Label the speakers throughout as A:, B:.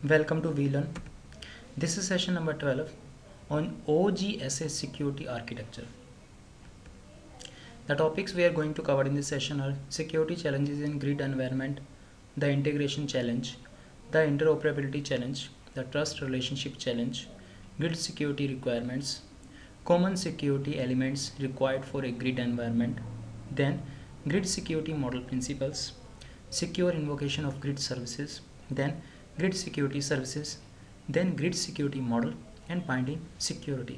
A: Welcome to VLearn. This is session number 12 on OGSA security architecture. The topics we are going to cover in this session are security challenges in grid environment, the integration challenge, the interoperability challenge, the trust relationship challenge, grid security requirements, common security elements required for a grid environment, then grid security model principles, secure invocation of grid services, then grid security services, then grid security model, and binding security.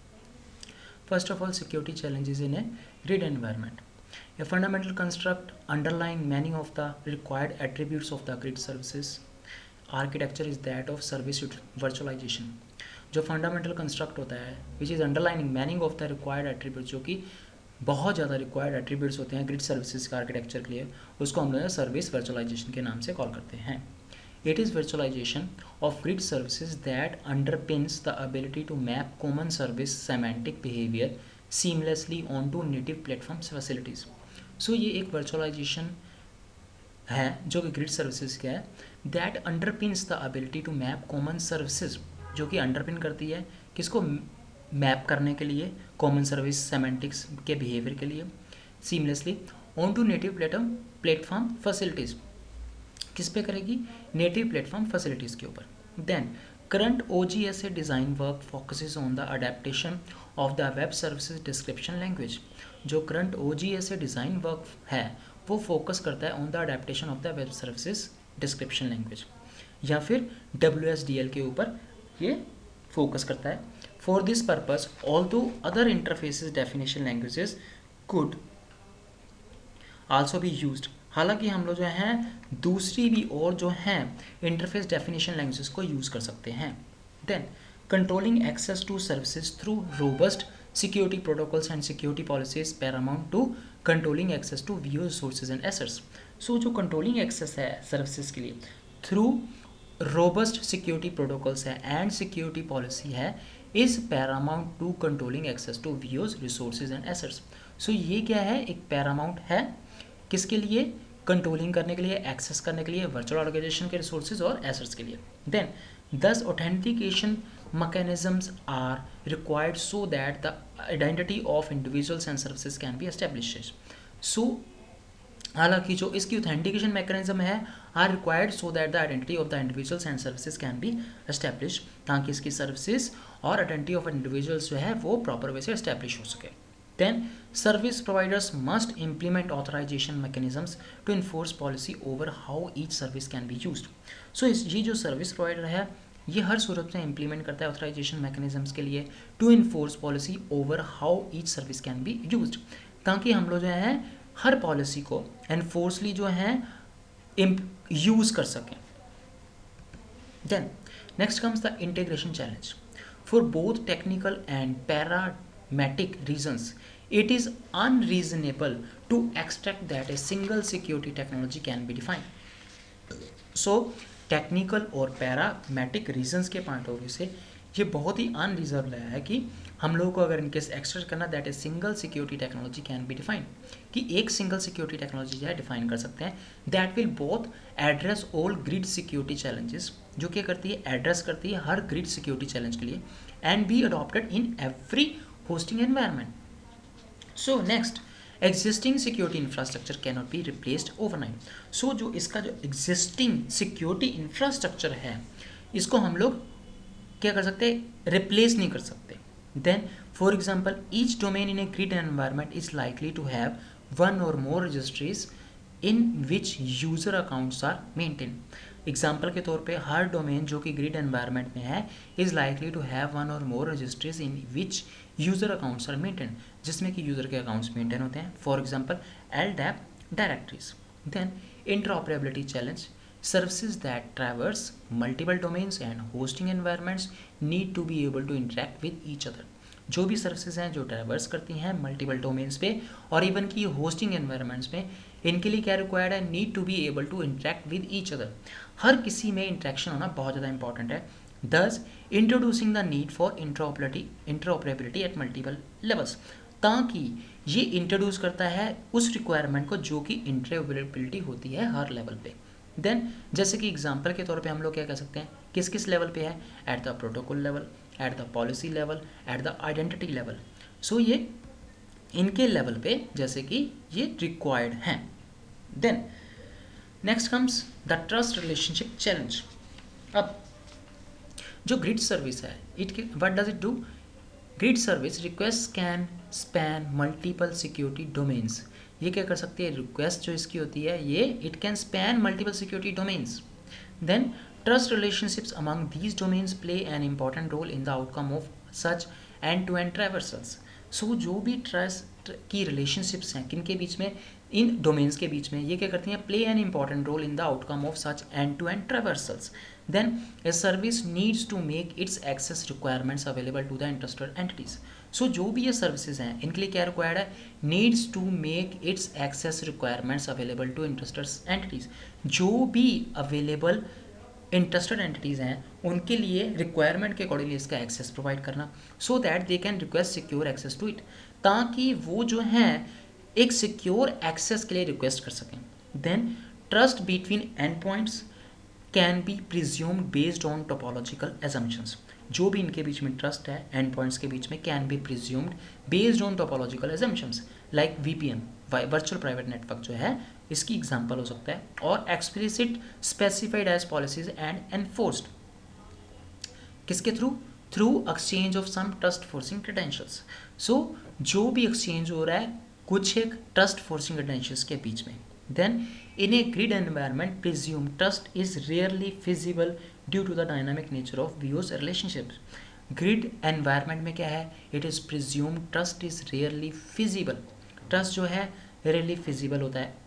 A: First of all, security challenges in a grid environment. A fundamental construct underlying many of the required attributes of the grid services architecture is that of service virtualization. जो fundamental construct होता है which is underlining manning of the required attributes, जो कि बहुत ज़्यादा required attributes होते हैं grid services का आर्किटेक्चर के लिए, उसको हम लोग सर्विस वर्चुअलाइजेशन के नाम से कॉल करते हैं. It is virtualization of grid services that underpins the ability to map common service semantic behavior seamlessly onto native platform facilities. So ये एक virtualization है जो कि grid services का है, that underpins the ability to map common services, जो कि underpin करती है किसको मैप करने के लिए कॉमन सर्विस सेमेंटिक्स के बिहेवियर के लिए seamlessly onto native platform facilities. किस पे करेगी? नेटिव प्लेटफॉर्म फैसिलिटीज़ के ऊपर. Then current OGSA design work focuses on the adaptation of the web services description language. जो करंट OGSA डिज़ाइन वर्क है वो फोकस करता है on the adaptation of the web services description language, या फिर WSDL के ऊपर ये फोकस करता है. For this purpose although other interfaces definition languages could also be used. हालांकि हम लोग जो हैं दूसरी भी और जो हैं इंटरफेस डेफिनेशन लैंग्वेजेस को यूज़ कर सकते हैं. Then controlling access to services through robust security protocols and security policies paramount to controlling access to VO resources and assets. So जो कंट्रोलिंग एक्सेस है सर्विसेज के लिए थ्रू रोबस्ट सिक्योरिटी प्रोटोकॉल्स है and security policy है is paramount to controlling access to VOs resources and assets. So ये क्या है? एक पैरामाउंट है किसके लिए? कंट्रोलिंग करने के लिए, एक्सेस करने के लिए, वर्चुअल ऑर्गेनाइजेशन के रिसोर्सेज और एसेट्स के लिए. Then this authentication mechanisms are required so that the identity of individuals and services can be established. So हालांकि जो इसकी ऑथेंटिकेशन मैकेनिज्म है are required so that the identity of the individuals and services can be establish, ताकि इसकी services और identity of individuals जो है वो प्रॉपर वे से एस्टेब्लिश हो सके. Then service providers must implement authorization mechanisms to enforce policy over how each service can be used. So ये जो सर्विस प्रोवाइडर है ये हर सूरत में इम्प्लीमेंट करता है ऑथराइजेशन मैकेनिज्म्स के लिए to enforce policy over how each service can be used, ताकि हम लोग जो है हर पॉलिसी को एनफोर्सली जो है यूज़ कर सकें. Then next comes the integration challenge. For both technical and pragmatic reasons it is unreasonable to expect that a single security technology can be defined. So technical और पैरामेटिक रीजंस के point of view से ये बहुत ही unreserved है कि हम लोगों को अगर इनकेस एक्सट्रैक्ट करना that a single security technology can be defined, कि एक सिंगल सिक्योरिटी टेक्नोलॉजी जो है डिफाइन कर सकते हैं that will both address all grid security challenges, जो क्या करती है एड्रेस करती है हर ग्रिड सिक्योरिटी चैलेंज के लिए and be adopted in every hosting environment. So next, existing security infrastructure cannot be replaced overnight. So जो इसका जो existing security infrastructure है इसको हम लोग क्या कर सकते हैं? replace नहीं कर सकते. Then for example, each domain in a grid environment is likely to have one or more registries in which user accounts are maintained. Example के तौर पे हर डोमेन जो कि ग्रिड एनवायरनमेंट में है is likely to have one or more registries in which user accounts are maintain, जिसमें कि user के अकाउंट्स मेंटेन होते हैं. For example LDAP directories. Then interoperability challenge. Services that traverse multiple domains and hosting environments need to be able to interact with each other. जो भी services हैं जो traverse करती हैं मल्टीपल डोमेन्स पे और इवन की होस्टिंग एनवायरनमेंट्स में, इनके लिए क्या रिक्वायर्ड है? Need to be able to interact with each other. हर किसी में इंटरेक्शन होना बहुत ज़्यादा इंपॉर्टेंट है. Thus introducing the need for interoperability at multiple levels, ताकि ये इंट्रोड्यूस करता है उस रिक्वायरमेंट को जो कि इंटरऑपरेबिलिटी होती है हर लेवल पे. देन जैसे कि एग्जांपल के तौर पे हम लोग क्या कह सकते हैं, किस किस लेवल पे है, at the protocol level, at the policy level, at the identity level. So ये इनके लेवल पे जैसे कि ये रिक्वायर्ड हैं। Then next comes the trust relationship challenge. अब जो ग्रिड सर्विस है, it what does it do, grid service request can span multiple security domains. ये क्या कर सकती है, रिक्वेस्ट जो इसकी होती है ये it can span multiple security domains. Then trust relationships among these domains play an important role in the outcome of such end to end traversals. So जो भी ट्रस्ट की रिलेशनशिप्स हैं किन के बीच में, इन डोमेन्स के बीच में, ये क्या करती हैं, play an important role in the outcome of such end to end traversals. Then a service needs to make its access requirements available to the interested entities. So जो भी ये सर्विसेज हैं इनके लिए क्या रिक्वायर्ड है, needs to make its access requirements available to interested entities। जो भी अवेलेबल इंटरेस्टेड एंटिटीज़ हैं उनके लिए रिक्वायरमेंट के अकॉर्डिंगली इसका एक्सेस प्रोवाइड करना, so that they can request secure access to it, ताकि वो जो हैं एक सिक्योर एक्सेस के लिए रिक्वेस्ट कर सकें। Then trust between end points can be presumed based on topological assumptions. जो भी इनके बीच में ट्रस्ट है एंड पॉइंट्स के बीच में can be presumed based on topological assumptions, like VPN virtual private network जो है इसकी एग्जांपल हो सकता है, और explicit specified as policies and enforced किसके through, through exchange of some trust forcing credentials. So जो भी एक्सचेंज हो रहा है कुछ एक ट्रस्ट फोर्सिंग क्रेडेंशियल्स के बीच में। Then in a grid environment presumed trust is rarely feasible due to the dynamic nature of those relationships। grid environment में क्या है, it is presumed trust is rarely feasible, trust जो है rarely feasible होता है।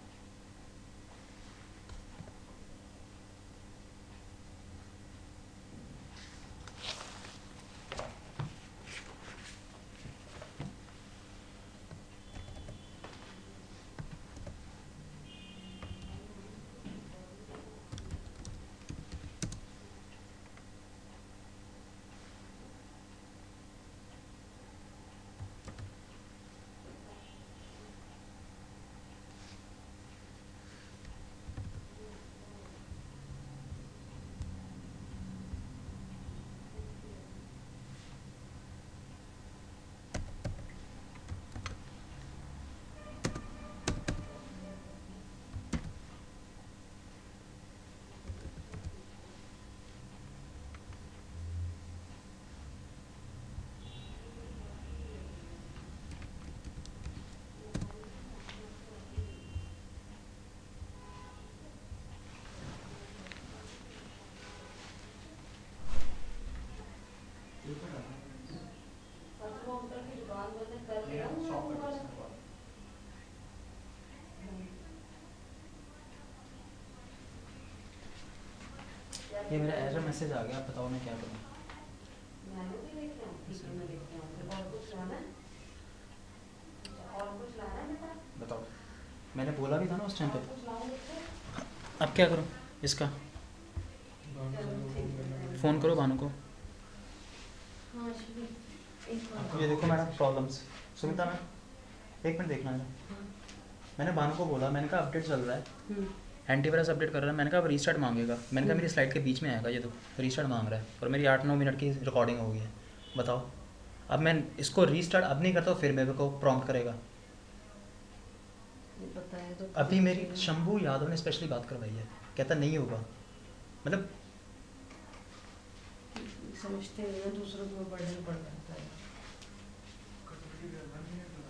A: ये मेरा एरर मैसेज आ गया, आप बताओ मैं क्या करूँ। बताओ, मैंने बोला भी था ना उस टाइम पे। अब क्या करूँ इसका, फ़ोन करो भानु को। ये देखो मैडम प्रॉब्लम्स, सुनीता मैम एक मिनट देखना है। मैंने भानु को बोला, मैंने कहा अपडेट चल रहा है, एंटीवायरस अपडेट कर रहा है, मैंने कहा अब रीस्टार्ट मांगेगा, मैंने कहा मेरी स्लाइड के बीच में आएगा, ये तो रीस्टार्ट मांग रहा है और मेरी 8-9 मिनट की रिकॉर्डिंग हो गई है। बताओ अब मैं इसको रीस्टार्ट अब नहीं करता फिर मेरे को प्रॉम्प्ट करेगा। तो अभी मेरी शंभू यादव ने स्पेशली बात करवाई है, कहता नहीं होगा, मतलब
B: समझते हैं दूसरों को बर्डन पड़ जाता है।